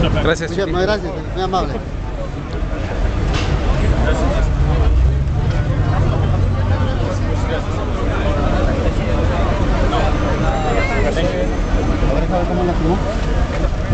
Gracias. Muchísimas gracias, muy amable. A ver, ¿cómo la tomó?